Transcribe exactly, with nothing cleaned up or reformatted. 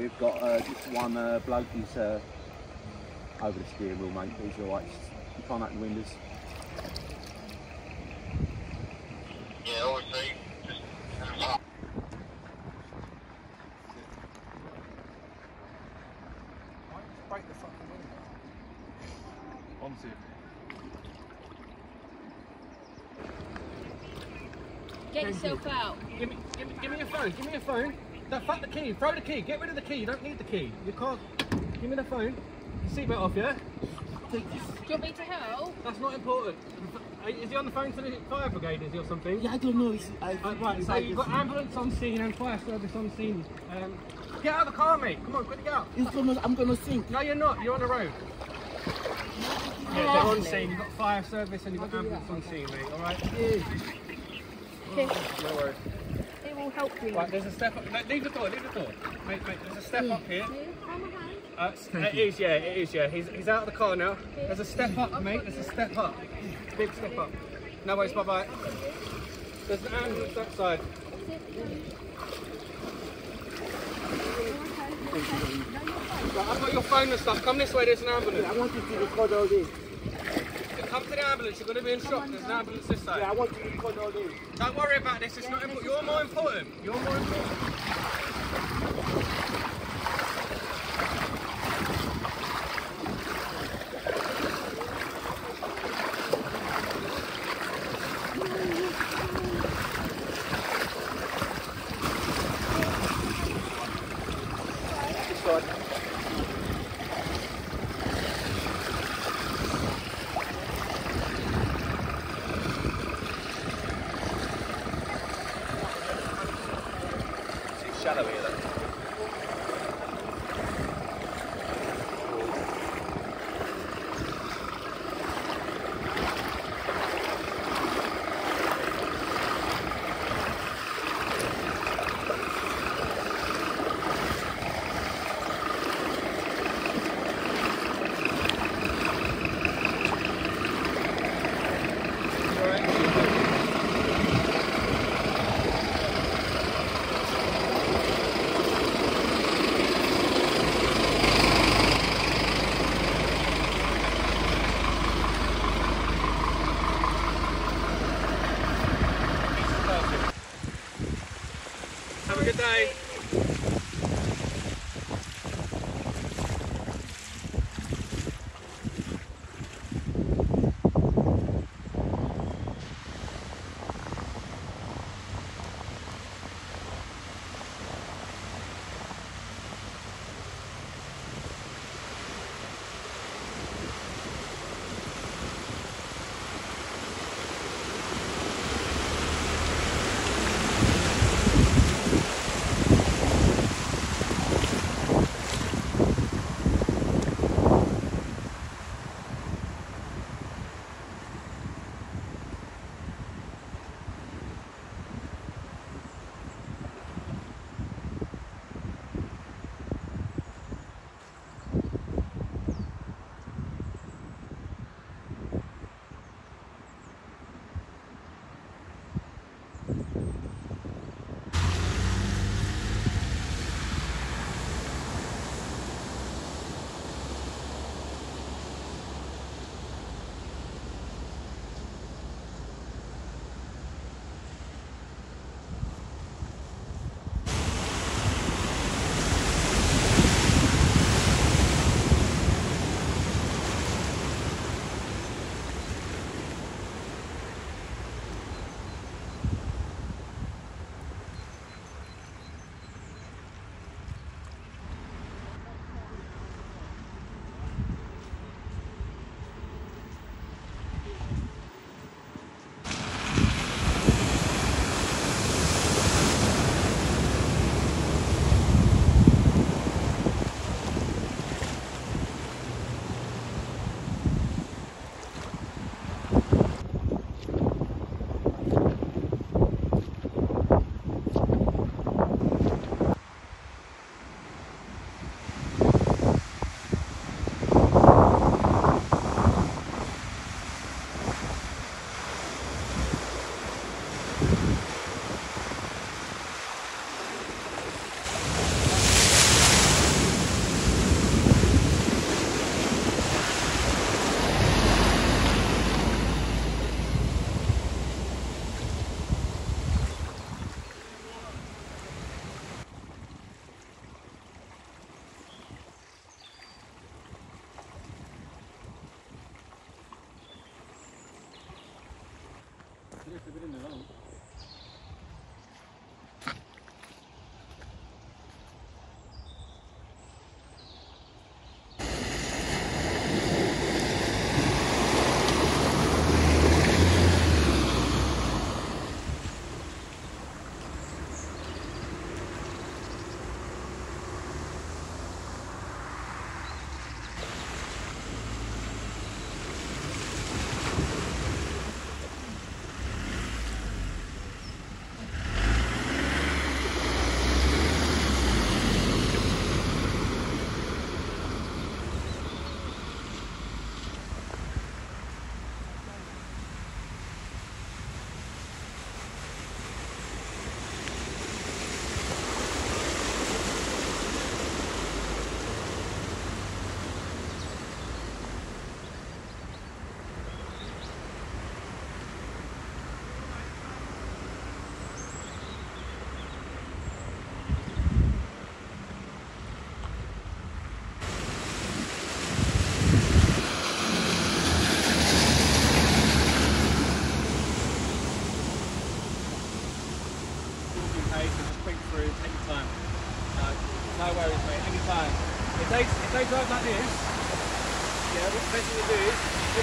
we've got uh, just one uh, bloke who's uh, over the steering wheel, mate. He's alright. You can't open the windows. Yeah, obviously. Just break the fucking window. Honestly. Get yourself out. Give me, give me, give me your phone. Give me your phone. No, fuck the key. Throw the key. Get rid of the key. You don't need the key. You can't. Give me the phone. Your seatbelt off, yeah? Do you want me to help? That's not important. Is he on the phone to the fire brigade? Is he or something? Yeah, I don't know. It's, I, uh, right. So you've got ambulance on scene and fire service on scene. Um, get out of the car, mate. Come on, quickly get out. It's gonna, I'm gonna sink. No, you're not. You're on the road. Yeah, they're on scene. You've got fire service and you've got ambulance on scene, mate. All right. Okay. No worries. It will help you. Right, there's a step up. No, leave the door, leave the door. Mate, mate, there's a step up here. Uh, it is, yeah, it is, yeah. He's, he's out of the car now. There's a step up, mate. There's a step up. Big step up. No worries, bye bye. There's an ambulance that side. Right, I've got your phone and stuff. Come this way, there's an ambulance. I want you to record all this. Come to the ambulance, you're going to be in shock. There's an ambulance this side. Yeah, I want you to record all this. Don't worry about this, it's not important. You're more important. You're more important. Shallow here, though. Have a good day. No worries, mate, anytime. If they, if they drive like this, yeah, what the best thing to do is, do